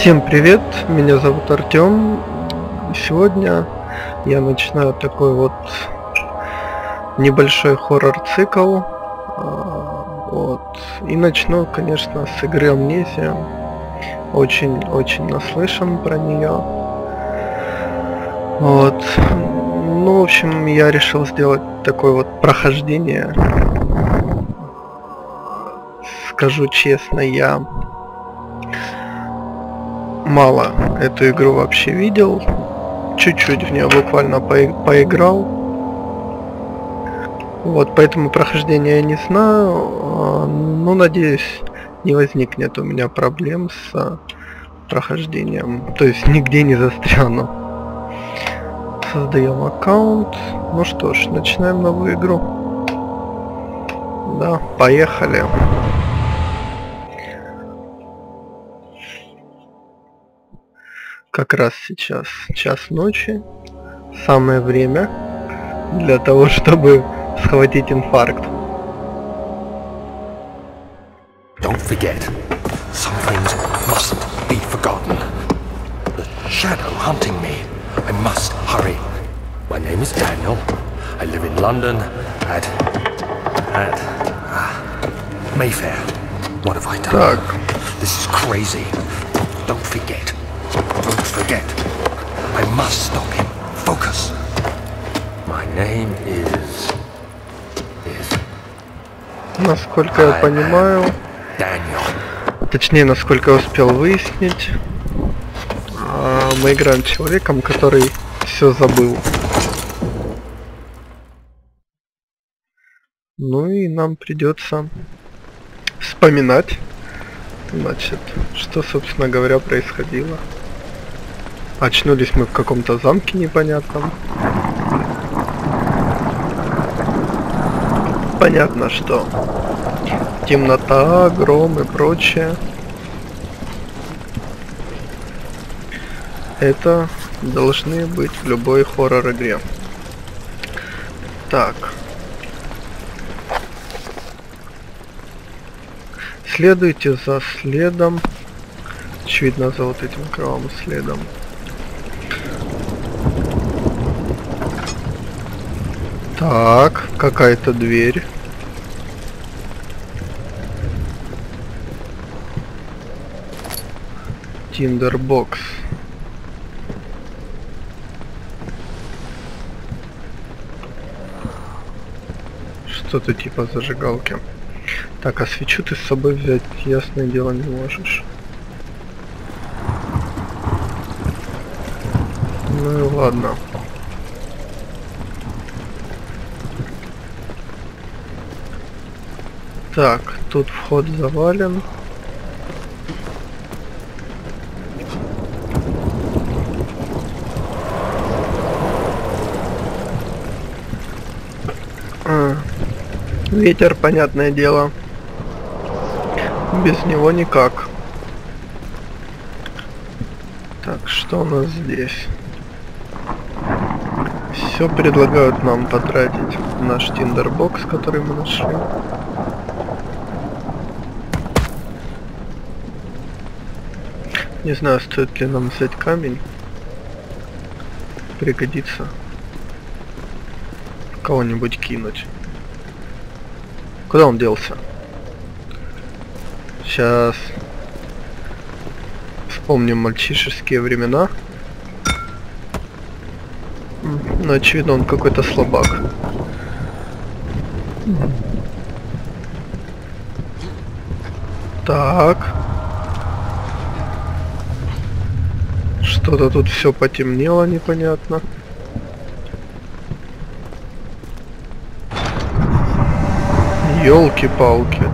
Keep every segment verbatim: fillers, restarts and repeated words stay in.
Всем привет, меня зовут Артём. Сегодня я начинаю такой вот небольшой хоррор-цикл. А, Вот. И начну, конечно, с игры Amnesia. Очень-очень наслышан про нее. Вот. Ну, в общем, я решил сделать такое вот прохождение. Скажу честно, я мало эту игру вообще видел. Чуть-чуть в нее буквально по- поиграл. Вот, поэтому прохождение я не знаю. а, Но надеюсь, не возникнет у меня проблем с а, прохождением. То есть нигде не застряну. Создаем аккаунт. Ну что ж, начинаем новую игру. Да, поехали. Как раз сейчас час ночи. Самое время для того, чтобы схватить инфаркт. Don't forget, some things mustn't be forgotten. The shadow hunting me. I must hurry. My name is Daniel. I live in London at... at... Ah, Mayfair. What have I done? Так. This is crazy. Don't forget. Don't forget. I must stop him. Focus. My name is... is... Насколько я понимаю, Daniel. точнее, насколько я успел выяснить, а, мы играем человеком, который все забыл. Ну и нам придется вспоминать, значит, что, собственно говоря, происходило. Очнулись мы в каком-то замке непонятном. Понятно, что темнота, гром и прочее. Это должны быть в любой хоррор-игре. Так. Следуйте за следом. Очевидно, за вот этим кровавым следом. Так, какая-то дверь. Тиндербокс. Что-то типа зажигалки. Так, а свечу ты с собой взять, ясное дело, не можешь. Ну и ладно. Так, тут вход завален. А, ветер, понятное дело. Без него никак. Так, что у нас здесь? Все предлагают нам потратить наш тиндербокс, который мы нашли. Не знаю, стоит ли нам взять камень. Пригодится. Кого-нибудь кинуть. Куда он делся? Сейчас вспомним мальчишеские времена. Ну, очевидно, он какой-то слабак. Так. Что-то тут все потемнело, непонятно. Ёлки-палки.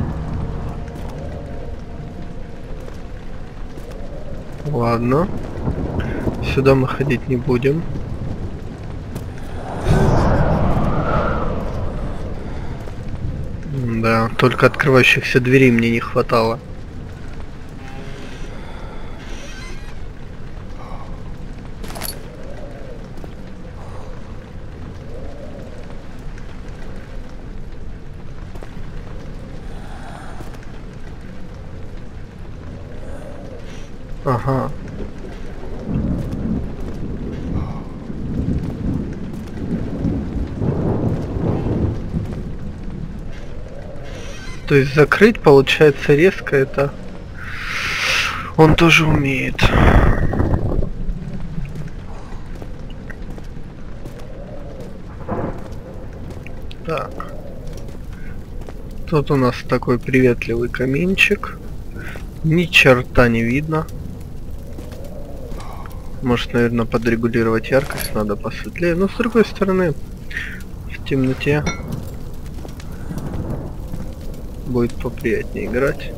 Ладно. Сюда мы ходить не будем. Да, только открывающихся дверей мне не хватало. Ага. То есть закрыть, получается, резко это он тоже умеет. Так. Тут у нас такой приветливый каминчик. Ни черта не видно. Может, наверное, подрегулировать яркость надо посветлее. Но с другой стороны, в темноте будет поприятнее играть.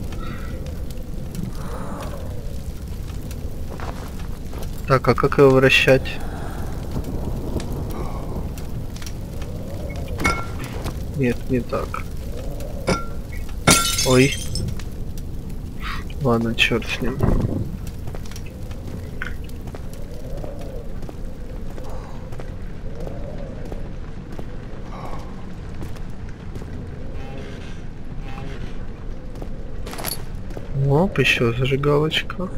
Так, а как его вращать? Нет, не так. Ой. Ладно, черт с ним. Оп, еще зажигалочка.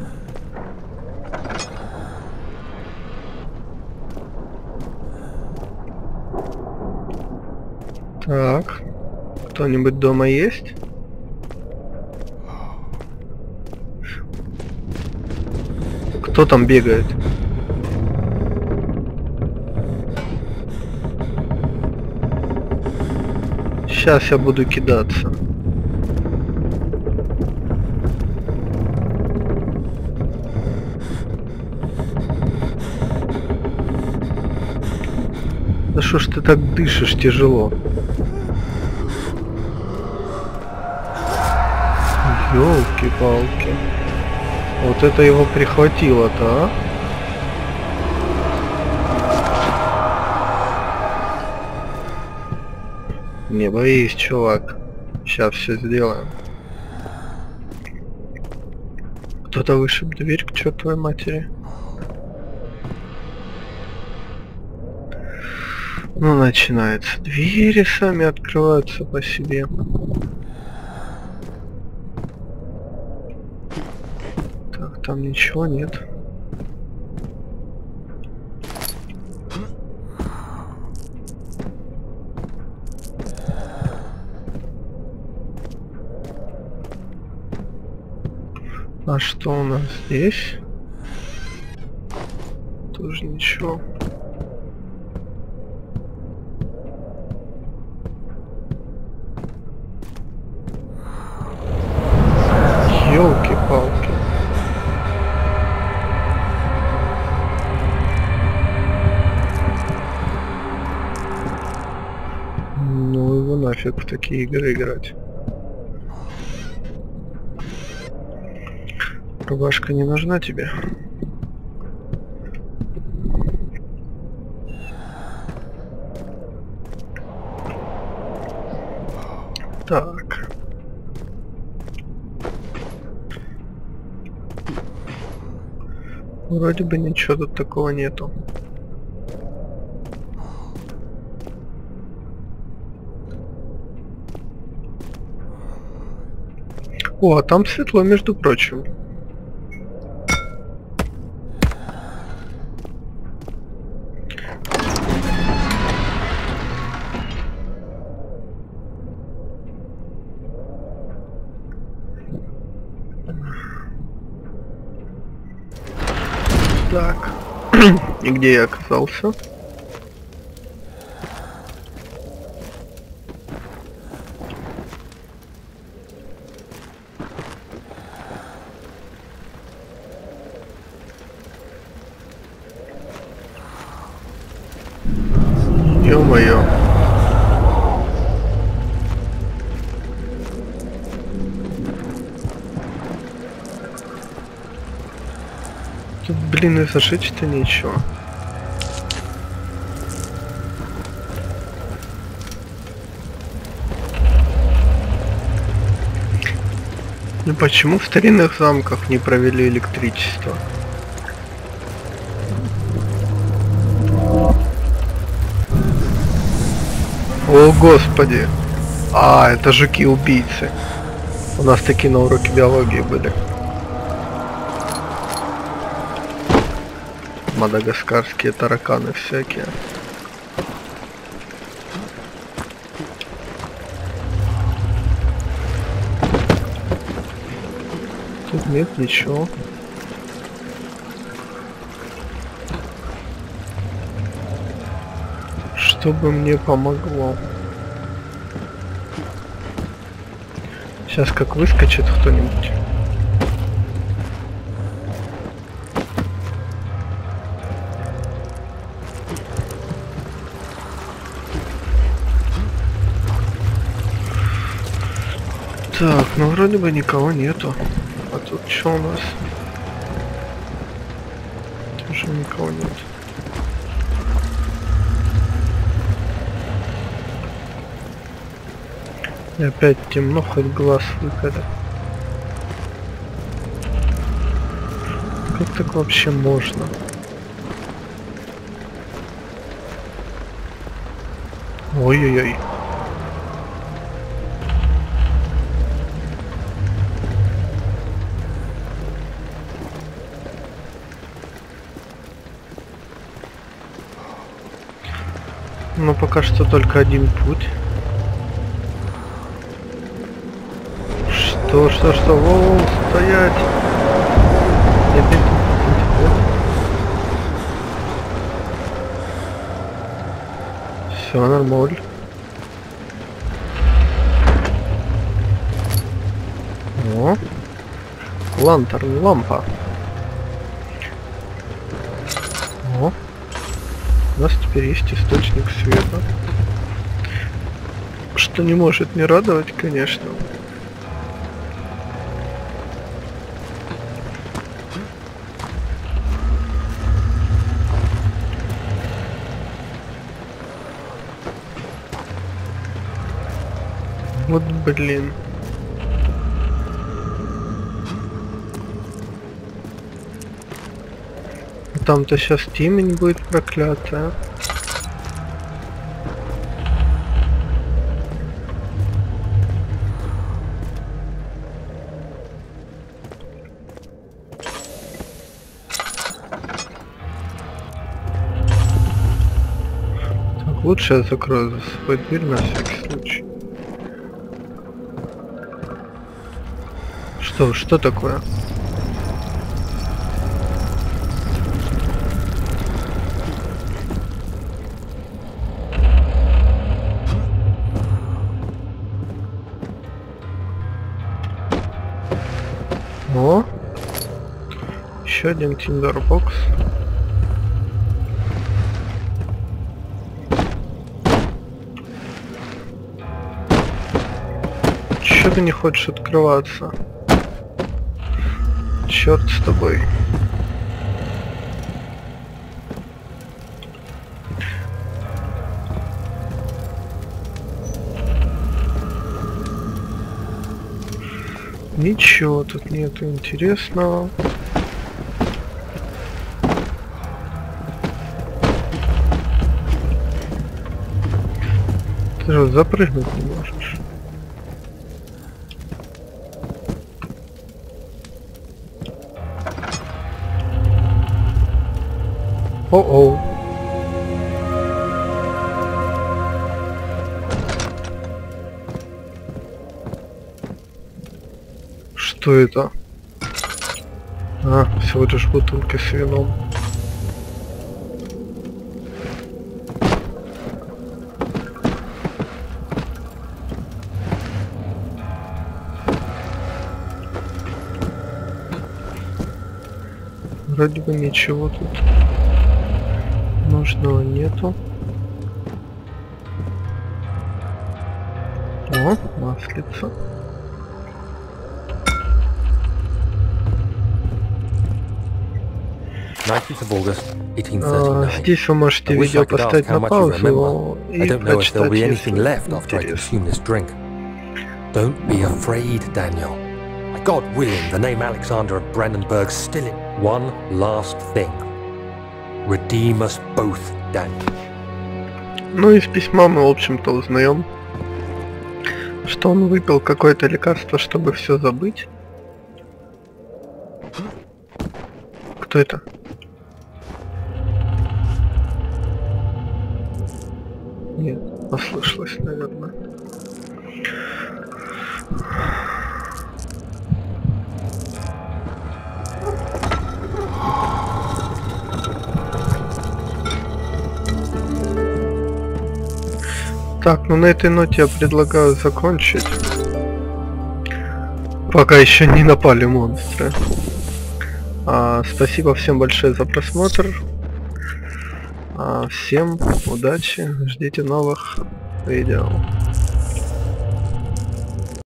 Так, кто-нибудь дома есть? Кто там бегает? Сейчас я буду кидаться. Да что ж ты так дышишь тяжело? Ёлки-палки. Вот это его прихватило-то, а? Не боись, чувак. Сейчас все сделаем. Кто-то вышиб дверь к чертовой матери. Ну, начинается. Двери сами открываются по себе. Так, там ничего нет. А что у нас здесь? Тоже ничего. Ёлки-палки. Ну его нафиг в такие игры играть. Рубашка не нужна тебе? Так. Вроде бы ничего тут такого нету. О, а там светло, между прочим. Так, и где я оказался? Ё-моё. Тут, блин, и зашить-то нечего. Ну почему в старинных замках не провели электричество? О господи! А, это жуки-убийцы. У нас такие на уроке биологии были. мадагаскарские тараканы всякие. Тут нет ничего. Чтобы мне помогло. Сейчас как выскочит кто-нибудь. Так, ну вроде бы никого нету. А тут что у нас? Тоже никого нет. И опять темно, хоть глаз выколи. Как так вообще можно? Ой-ой-ой. Но пока что только один путь. Что, что, что? Воу, стоять! Нет, нет, нет, нет. Все нормально. О, лантерн, лампа. О, у нас теперь есть источник света. Что не может не радовать, конечно. Вот блин. Там-то сейчас темень будет проклятая. Так, лучше я закрою за собой дверь на всякий случай. Что, что такое? О, еще один тиндербокс. Чё ты не хочешь открываться? Черт с тобой. Ничего тут нету интересного. Ты же запрыгнуть не можешь. О-оу. Что это? А, всего лишь бутылка с вином. Вроде бы ничего тут нужного нету. О, маслица. А, здесь вы можете видео поставить на паузу и прочитать, если интересно. Don't be afraid, Daniel. God willing, the name Alexander of Brandenburg still in one last thing. Redeem us both, Daniel. Ну, из письма мы, в общем-то, узнаем, что он выпил какое-то лекарство, чтобы все забыть. Кто это? Нет, послышалось, наверное. Так, ну на этой ноте я предлагаю закончить. Пока еще не напали монстры. А, спасибо всем большое за просмотр. А, всем удачи, ждите новых видео.